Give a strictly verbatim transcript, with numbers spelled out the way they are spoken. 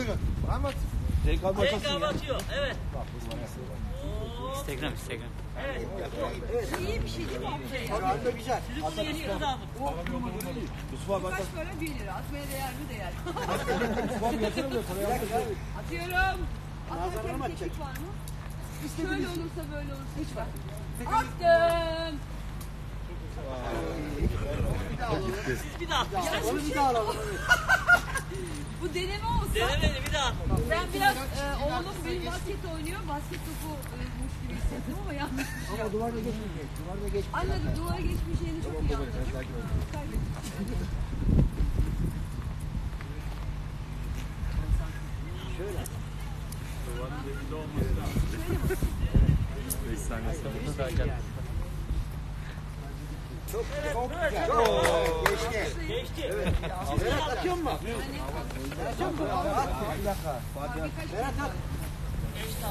buyurun. Ahmet. Cenk abi Cenk atıyor. Evet. Instagram, Instagram. Evet. İyi bir şey değil mi? Abi de güzel. Sizi bunu yeniyoruz abi. Yusuf abi Kaç para? Bir lira. Atmaya değer mi? Değer. Yusuf abi yatırmıyor. Atıyorum. Atarken kekik var mı? Şöyle olursa böyle olursa hiç var. Attım. Bir daha atmışlar. Onu bir daha alalım. Bu deneme olsa. Denemedi bir daha. Ben biraz e, oğlum benim basket oynuyor. Basket topu'muş gibi hissettim ama yanlış bir şey. Ama duvarda geçmeyecek. Duvarda geçmeyecek. Anladım. Duvara geçmeyeceğini çok iyi anladım. Şöyle. beş saniye sonra da gel. Çok, çok güzel. Çok geçti. Geçti. Evet. Berat atıyor mu? Atıyor mu? Bir dakika. Berat at.